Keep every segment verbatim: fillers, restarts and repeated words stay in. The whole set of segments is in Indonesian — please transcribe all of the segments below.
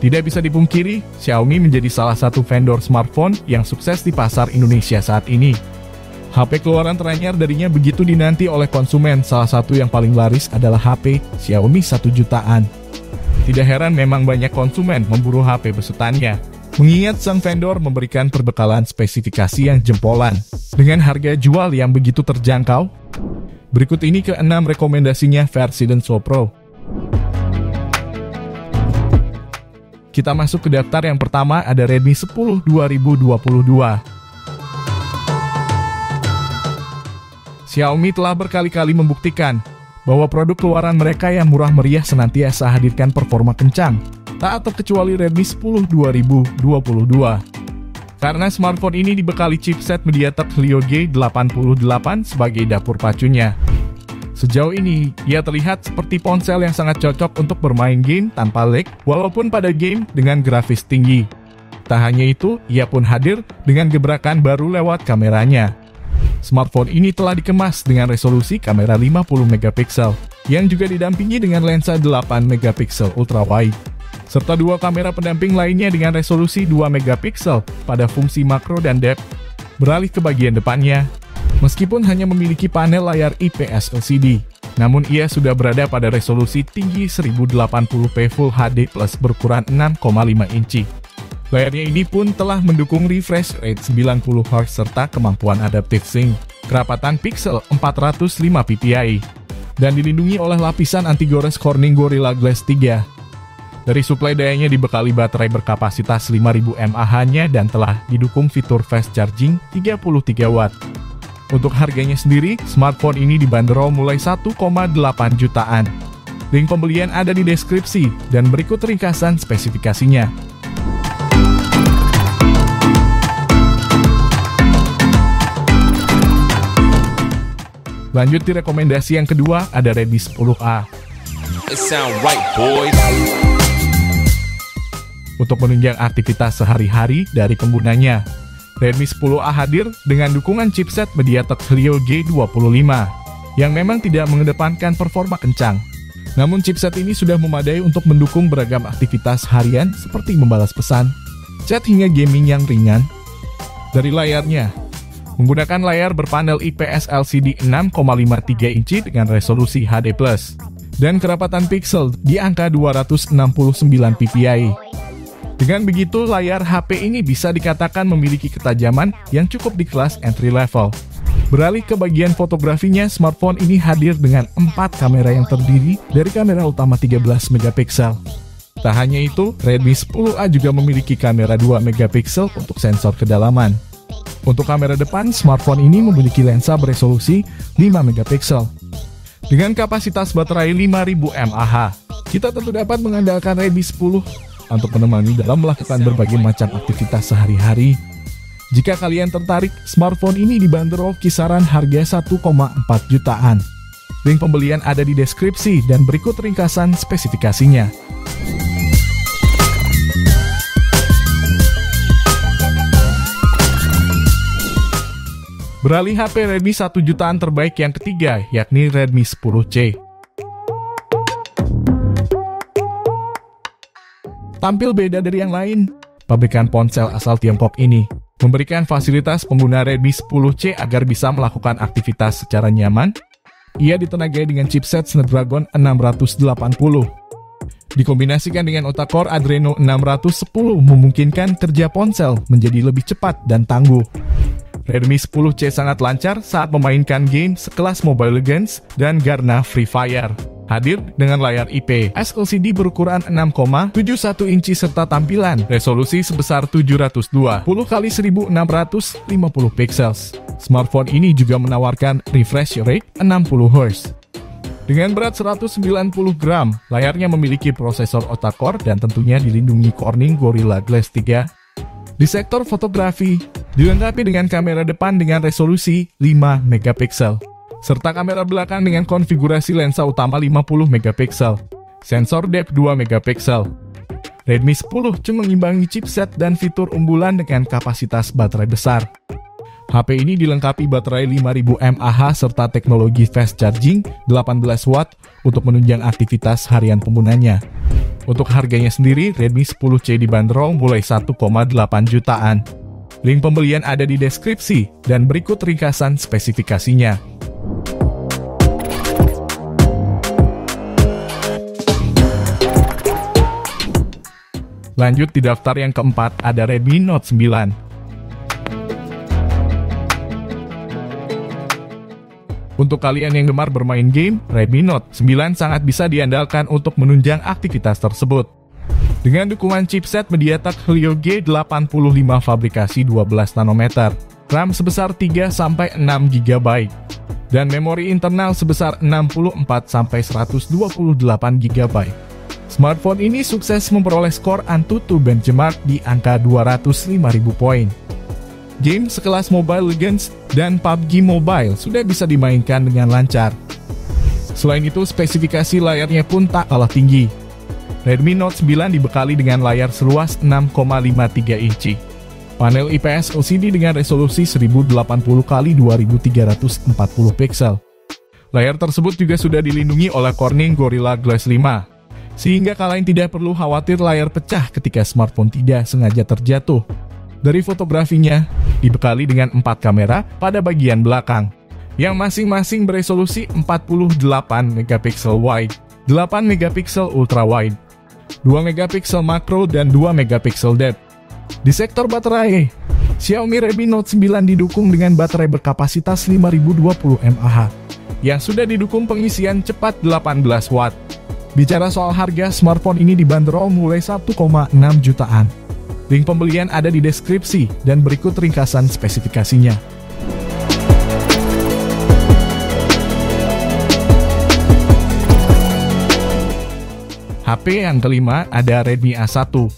Tidak bisa dipungkiri, Xiaomi menjadi salah satu vendor smartphone yang sukses di pasar Indonesia saat ini. H P keluaran teranyar darinya begitu dinanti oleh konsumen, salah satu yang paling laris adalah H P Xiaomi satu jutaan. Tidak heran memang banyak konsumen memburu H P besutannya, mengingat sang vendor memberikan perbekalan spesifikasi yang jempolan, dengan harga jual yang begitu terjangkau. Berikut ini keenam rekomendasinya versi Denso Pro. Kita masuk ke daftar yang pertama, ada Redmi sepuluh dua ribu dua puluh dua. Xiaomi telah berkali-kali membuktikan bahwa produk keluaran mereka yang murah meriah senantiasa hadirkan performa kencang, tak terkecuali Redmi sepuluh dua ribu dua puluh dua. Karena smartphone ini dibekali chipset MediaTek Helio G delapan puluh delapan sebagai dapur pacunya. Sejauh ini, ia terlihat seperti ponsel yang sangat cocok untuk bermain game tanpa lag, walaupun pada game dengan grafis tinggi. Tak hanya itu, ia pun hadir dengan gebrakan baru lewat kameranya. Smartphone ini telah dikemas dengan resolusi kamera lima puluh megapiksel, yang juga didampingi dengan lensa delapan megapiksel ultrawide, serta dua kamera pendamping lainnya dengan resolusi dua megapiksel pada fungsi makro dan depth. Beralih ke bagian depannya, meskipun hanya memiliki panel layar I P S L C D, namun ia sudah berada pada resolusi tinggi seribu delapan puluh p Full H D Plus berukuran enam koma lima inci. Layarnya ini pun telah mendukung refresh rate sembilan puluh hertz serta kemampuan adaptive sync, kerapatan piksel empat ratus lima p p i, dan dilindungi oleh lapisan anti-gores Corning Gorilla Glass tiga. Dari suplai dayanya dibekali baterai berkapasitas lima ribu mAh-nya dan telah didukung fitur fast charging tiga puluh tiga watt. Untuk harganya sendiri, smartphone ini dibanderol mulai satu koma delapan jutaan. Link pembelian ada di deskripsi, dan berikut ringkasan spesifikasinya. Lanjut di rekomendasi yang kedua, ada Redmi sepuluh A. It sound right, boys. Untuk menunjang aktivitas sehari-hari dari penggunanya, Redmi sepuluh A hadir dengan dukungan chipset MediaTek Helio G dua puluh lima, yang memang tidak mengedepankan performa kencang. Namun chipset ini sudah memadai untuk mendukung beragam aktivitas harian seperti membalas pesan, chat hingga gaming yang ringan. Dari layarnya, menggunakan layar berpanel I P S L C D enam koma lima tiga inci dengan resolusi H D plus, dan kerapatan piksel di angka dua ratus enam puluh sembilan p p i. Dengan begitu, layar H P ini bisa dikatakan memiliki ketajaman yang cukup di kelas entry level. Beralih ke bagian fotografinya, smartphone ini hadir dengan empat kamera yang terdiri dari kamera utama tiga belas megapiksel. Tak hanya itu, Redmi sepuluh A juga memiliki kamera dua megapiksel untuk sensor kedalaman. Untuk kamera depan, smartphone ini memiliki lensa beresolusi lima megapiksel. Dengan kapasitas baterai lima ribu mAh, kita tentu dapat mengandalkan Redmi sepuluh untuk menemani dalam melakukan berbagai macam aktivitas sehari-hari. Jika kalian tertarik, smartphone ini dibanderol kisaran harga satu koma empat jutaan. Link pembelian ada di deskripsi, dan berikut ringkasan spesifikasinya. Beralih H P Redmi satu jutaan terbaik yang ketiga, yakni Redmi sepuluh C. Tampil beda dari yang lain, pabrikan ponsel asal Tiongkok ini memberikan fasilitas pengguna Redmi sepuluh C agar bisa melakukan aktivitas secara nyaman. Ia ditenagai dengan chipset Snapdragon enam ratus delapan puluh. Dikombinasikan dengan octa-core Adreno enam ratus sepuluh memungkinkan kerja ponsel menjadi lebih cepat dan tangguh. Redmi sepuluh C sangat lancar saat memainkan game sekelas Mobile Legends dan Garena Free Fire. Hadir dengan layar I P S L C D berukuran enam koma tujuh satu inci serta tampilan resolusi sebesar tujuh ratus dua puluh kali seribu enam ratus lima puluh pixels. Smartphone ini juga menawarkan refresh rate enam puluh hertz. Dengan berat seratus sembilan puluh gram, layarnya memiliki prosesor octa-core dan tentunya dilindungi Corning Gorilla Glass tiga. Di sektor fotografi, dilengkapi dengan kamera depan dengan resolusi lima megapiksel, serta kamera belakang dengan konfigurasi lensa utama lima puluh megapiksel, sensor depth dua megapiksel. Redmi sepuluh C mengimbangi chipset dan fitur unggulan dengan kapasitas baterai besar. H P ini dilengkapi baterai lima ribu mAh serta teknologi fast charging delapan belas watt untuk menunjang aktivitas harian penggunanya. Untuk harganya sendiri, Redmi sepuluh C dibanderol mulai satu koma delapan jutaan. Link pembelian ada di deskripsi, dan berikut ringkasan spesifikasinya. Lanjut di daftar yang keempat, ada Redmi Note sembilan. Untuk kalian yang gemar bermain game, Redmi Note sembilan sangat bisa diandalkan untuk menunjang aktivitas tersebut. Dengan dukungan chipset MediaTek Helio G delapan puluh lima fabrikasi dua belas nanometer, RAM sebesar tiga sampai enam giga byte, dan memori internal sebesar enam puluh empat sampai seratus dua puluh delapan giga byte. Smartphone ini sukses memperoleh skor AnTuTu benchmark di angka dua ratus lima ribu poin. Game sekelas Mobile Legends dan P U B G Mobile sudah bisa dimainkan dengan lancar. Selain itu, spesifikasi layarnya pun tak kalah tinggi. Redmi Note sembilan dibekali dengan layar seluas enam koma lima tiga inci, panel I P S L C D dengan resolusi seribu delapan puluh kali dua ribu tiga ratus empat puluh piksel. Layar tersebut juga sudah dilindungi oleh Corning Gorilla Glass lima, sehingga kalian tidak perlu khawatir layar pecah ketika smartphone tidak sengaja terjatuh. Dari fotografinya, dibekali dengan empat kamera pada bagian belakang, yang masing-masing beresolusi empat puluh delapan megapiksel wide, delapan megapiksel ultra wide, dua megapiksel makro, dan dua megapiksel depth. Di sektor baterai, Xiaomi Redmi Note sembilan didukung dengan baterai berkapasitas lima ribu dua puluh mAh, yang sudah didukung pengisian cepat delapan belas watt. Bicara soal harga, smartphone ini dibanderol mulai satu koma enam jutaan. Link pembelian ada di deskripsi, dan berikut ringkasan spesifikasinya. H P yang kelima ada Redmi A satu.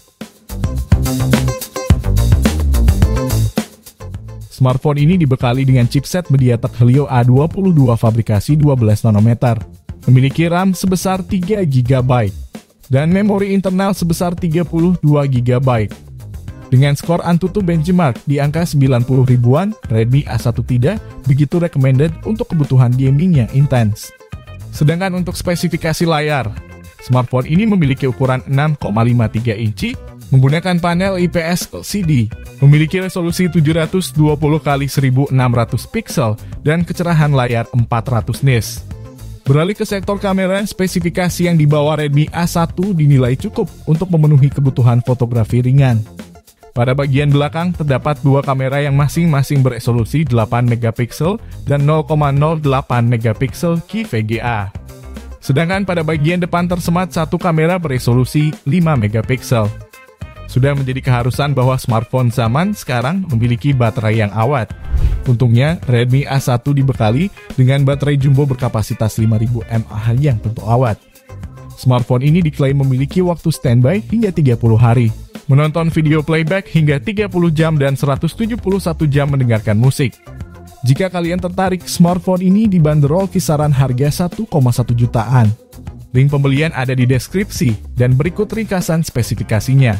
Smartphone ini dibekali dengan chipset MediaTek Helio A dua puluh dua fabrikasi dua belas nanometer, memiliki RAM sebesar tiga giga byte, dan memori internal sebesar tiga puluh dua giga byte. Dengan skor AnTuTu benchmark di angka sembilan puluh ribuan, Redmi A satu tidak begitu recommended untuk kebutuhan gaming yang intens. Sedangkan untuk spesifikasi layar, smartphone ini memiliki ukuran enam koma lima tiga inci, menggunakan panel I P S L C D, memiliki resolusi tujuh ratus dua puluh kali seribu enam ratus piksel, dan kecerahan layar empat ratus nits. Beralih ke sektor kamera, spesifikasi yang dibawa Redmi A satu dinilai cukup untuk memenuhi kebutuhan fotografi ringan. Pada bagian belakang terdapat dua kamera yang masing-masing beresolusi delapan megapiksel dan nol koma nol delapan megapiksel Q V G A. Sedangkan pada bagian depan tersemat satu kamera beresolusi lima megapiksel. Sudah menjadi keharusan bahwa smartphone zaman sekarang memiliki baterai yang awet. Untungnya, Redmi A satu dibekali dengan baterai jumbo berkapasitas lima ribu mAh yang tentu awet. Smartphone ini diklaim memiliki waktu standby hingga tiga puluh hari, menonton video playback hingga tiga puluh jam, dan seratus tujuh puluh satu jam mendengarkan musik. Jika kalian tertarik, smartphone ini dibanderol kisaran harga satu koma satu jutaan. Link pembelian ada di deskripsi, dan berikut ringkasan spesifikasinya.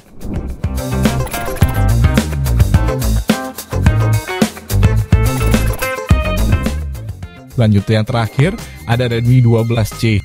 Lanjut yang terakhir, ada Redmi dua belas C.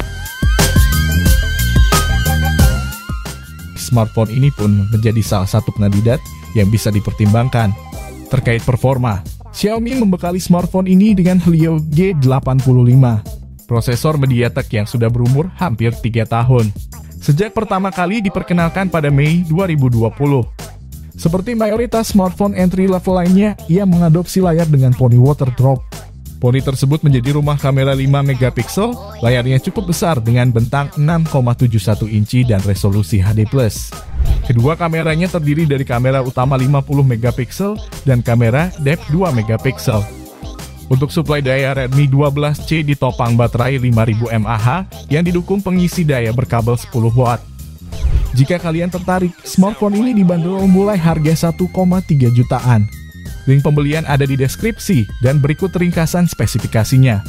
Smartphone ini pun menjadi salah satu kandidat yang bisa dipertimbangkan. Terkait performa, Xiaomi membekali smartphone ini dengan Helio G delapan puluh lima, prosesor MediaTek yang sudah berumur hampir tiga tahun, sejak pertama kali diperkenalkan pada Mei dua ribu dua puluh. Seperti mayoritas smartphone entry level lainnya, ia mengadopsi layar dengan poni water drop. Poni tersebut menjadi rumah kamera lima megapiksel, layarnya cukup besar dengan bentang enam koma tujuh satu inci dan resolusi H D plus. Kedua kameranya terdiri dari kamera utama lima puluh megapiksel dan kamera depth dua megapiksel. Untuk suplai daya, Redmi dua belas C ditopang baterai lima ribu mAh yang didukung pengisi daya berkabel sepuluh watt. Jika kalian tertarik, smartphone ini dibanderol mulai harga satu koma tiga jutaan. Link pembelian ada di deskripsi, dan berikut ringkasan spesifikasinya.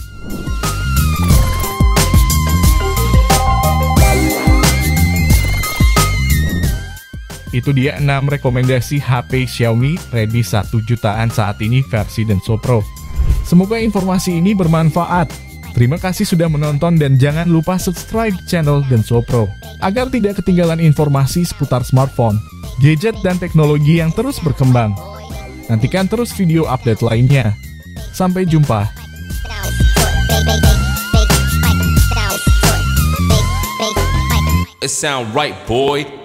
Itu dia enam rekomendasi H P Xiaomi Redmi satu jutaan saat ini versi Denso Pro. Semoga informasi ini bermanfaat. Terima kasih sudah menonton dan jangan lupa subscribe channel Denso Pro agar tidak ketinggalan informasi seputar smartphone, gadget, dan teknologi yang terus berkembang. Nantikan terus video update lainnya. Sampai jumpa. It sound right, boy.